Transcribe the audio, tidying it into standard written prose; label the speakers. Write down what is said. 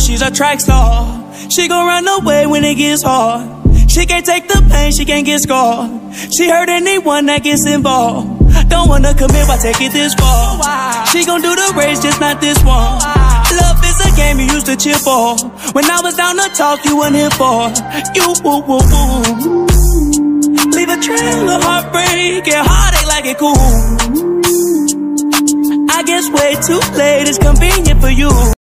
Speaker 1: she's a track star. She gon' run away when it gets hard. She can't take the pain, she can't get scarred. She hurt anyone that gets involved. Don't wanna commit, why take it this far? She gon' do the race, just not this one. Love is a game you used to cheer for. When I was down to talk, you weren't here for. You, leave a trail of heartbreak and heartache like it cool. I guess way too late, it's convenient for you.